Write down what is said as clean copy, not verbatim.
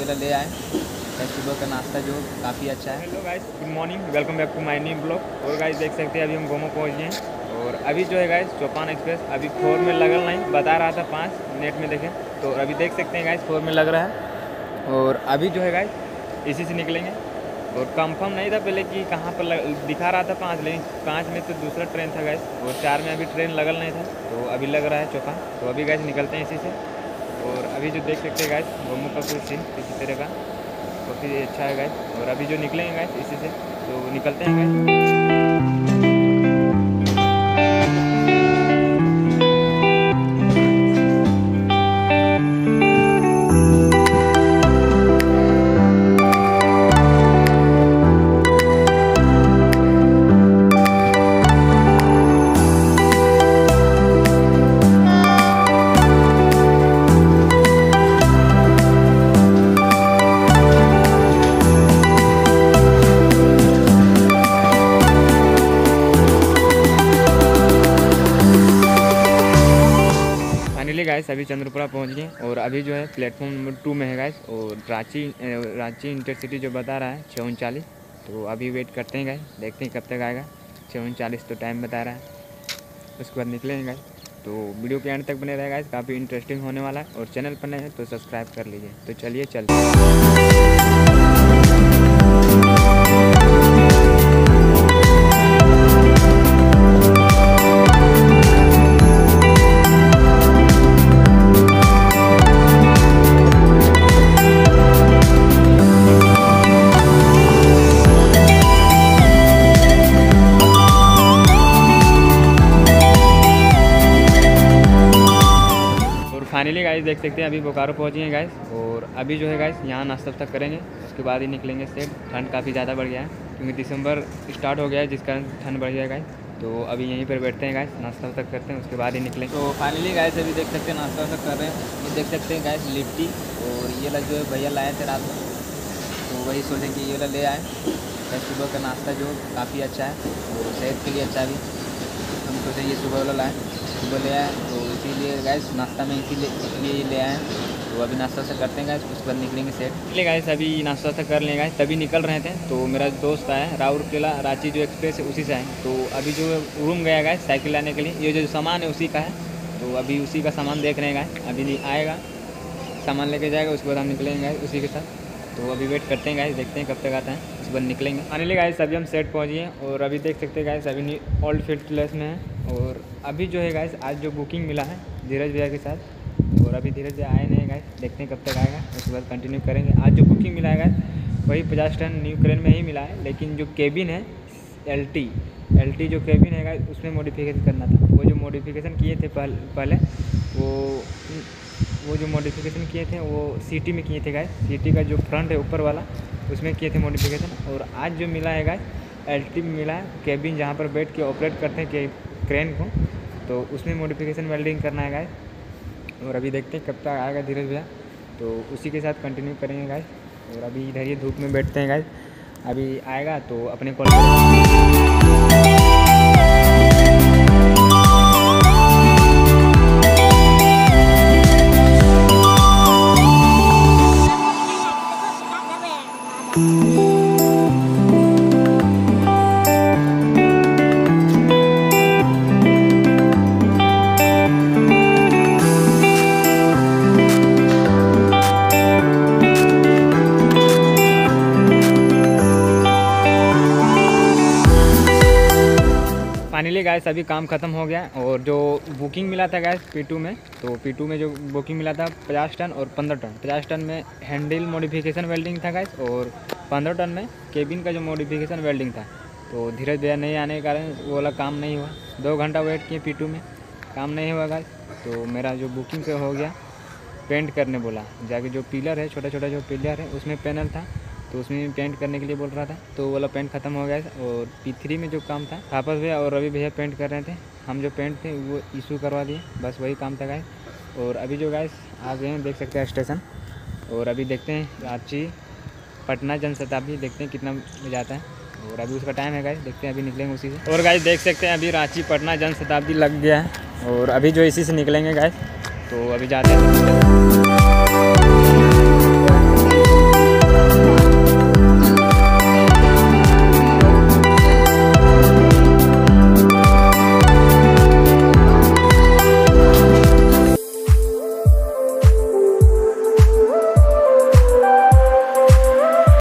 वाला ले आए। सुबह का नाश्ता जो काफ़ी अच्छा है। Hello guys, good morning, welcome back to my new blog. और गाइस देख सकते हैं अभी हम गोमो पहुँच गए हैं और अभी जो है गाइस चौपान एक्सप्रेस अभी 4 में लगल नहीं, बता रहा था 5 नेट में देखें तो अभी देख सकते हैं गाइस 4 में लग रहा है। और अभी जो है गाइस इसी से निकलेंगे और कंफर्म नहीं था पहले कि कहाँ पर दिखा रहा था 5, लेकिन 5 में तो दूसरा ट्रेन था गाइस और 4 में अभी ट्रेन लगल नहीं था, तो अभी लग रहा है चौपान। तो अभी गाइस निकलते हैं इसी से। और अभी जो देख सकते हैं गाइस गोमो का कोई सीन किसी तरह का काफ़ी अच्छा है गाइस। और अभी जो निकलेंगे गाइस इसी से, तो निकलते हैं गाइस। फाइनली गाइस अभी चंद्रपुरा पहुंच गए और अभी जो है प्लेटफॉर्म नंबर 2 में है गाइस। और रांची इंटरसिटी जो बता रहा है 6:39, तो अभी वेट करते हैं गाइस, देखते हैं कब तक आएगा। 6:39 तो टाइम बता रहा है, उसके बाद निकलेंगे गाइस। तो वीडियो के एंड तक बने रहेगा गाइस, काफ़ी इंटरेस्टिंग होने वाला है। और चैनल पर नए हैं तो सब्सक्राइब कर लीजिए। तो चलिए चलते हैं। फाइनली गाइस देख सकते हैं अभी बोकारो पहुँचे हैं गाइस। और अभी जो है गाइस यहाँ नाश्ता वास्ता करेंगे, उसके बाद ही निकलेंगे सेट। ठंड काफ़ी ज़्यादा बढ़ गया है क्योंकि दिसंबर स्टार्ट हो गया है, जिस कारण ठंड बढ़ गया है गाइस। तो अभी यहीं पर बैठते हैं गाइस, नाश्ता वास्ता करते हैं, उसके बाद ही निकलेंगे। तो फाइनली गाइस अभी देख सकते हैं नाश्ता वास्ता कर रहे हैं। ये देख सकते हैं गाइस लिट्टी, और ये वाला जो है भैया लाए थे रात में, तो वही सोचे कि ये वाला ले आए। सुबह का नाश्ता जो काफ़ी अच्छा है और सेहत के लिए अच्छा भी, हम सोचे ये सुबह वाला लाए, सुबह ले आए। तो इसीलिए गाइस नाश्ता में इसलिए ले आए। तो अभी नाश्ता से करते हैं गाइस, उसके बाद निकलेंगे सेट। चलिए गाइस अभी नाश्ता वास्ता कर लेंगे गाइस, तभी निकल रहे थे। तो मेरा दोस्त आया राउरकेला रांची जो एक्सप्रेस है उसी से आए, तो अभी जो रूम गया गाइस साइकिल लाने के लिए, ये जो सामान है उसी का है। तो अभी उसी का सामान देख रहे हैं गाइस, अभी आएगा सामान लेके जाएगा, उसके बाद हम निकलेंगे गाइस उसी के साथ। तो अभी वेट करते हैं गाइस, देखते हैं कब तक आता है, उसके बाद निकलेंगे। फाइनली गाइस अभी हम सेट पहुँच गए और अभी देख सकते हैं गाइस अभी ओल्ड फील्ड प्लेस में है। और अभी जो है गाइस आज जो बुकिंग मिला है धीरज भैया के साथ, और अभी धीरज भैया आए नहीं गाइस, देखते हैं कब तक आएगा, उसके बाद कंटिन्यू करेंगे। आज जो बुकिंग मिला है गाइस वही 50 टन न्यू क्रेन में ही मिला है, लेकिन जो केबिन है एल टी जो केबिन है गाइस उसमें मॉडिफिकेशन करना था। वो जो मॉडिफिकेशन किए थे पहले वो जो मॉडिफिकेशन किए थे वो सीटी में किए थे गाइस। सीटी का जो फ्रंट है ऊपर वाला उसमें किए थे मॉडिफिकेशन। और आज जो मिला है गाइस एलटी में मिला है केबिन, जहाँ पर बैठ के ऑपरेट करते हैं क्रेन को, तो उसमें मॉडिफिकेशन वेल्डिंग करना है गाइस। और अभी देखते हैं कब तक आएगा धीरज भैया, तो उसी के साथ कंटिन्यू करेंगे गाइस। और अभी इधर ही धूप में बैठते हैं गाइस, अभी आएगा तो अपने कॉल फाइनली गाइस अभी काम ख़त्म हो गया। और जो बुकिंग मिला था गाइस P2 में, तो P2 में जो बुकिंग मिला था 50 टन और 15 टन। 50 टन में हैंडल मॉडिफिकेशन वेल्डिंग था गाइस, और 15 टन में केबिन का जो मॉडिफिकेशन वेल्डिंग था। तो धीरज भैया नहीं आने के कारण वो वाला काम नहीं हुआ, 2 घंटा वेट किए P2 में, काम नहीं हुआ गाइस। तो मेरा जो बुकिंग से हो गया, पेंट करने बोला जाके, जो पिलर है छोटा छोटा जो पिलर है उसमें पैनल था, तो उसमें पेंट करने के लिए बोल रहा था, तो वो वाला पेंट ख़त्म हो गया। और P3 में जो काम था थापस भैया और रवि भैया पेंट कर रहे थे, हम जो पेंट थे वो इशू करवा दिए, बस वही काम था गाइस। और अभी जो गाइस आ गए हैं, देख सकते हैं स्टेशन। और अभी देखते हैं रांची पटना जनशताब्दी, देखते हैं कितना जाता है। और अभी उसका टाइम है गाइस, देखते हैं अभी निकलेंगे उसी से। और गाइस देख सकते हैं अभी रांची पटना जनशताब्दी लग गया है, और अभी जो इसी से निकलेंगे गाइस, तो अभी जाते हैं।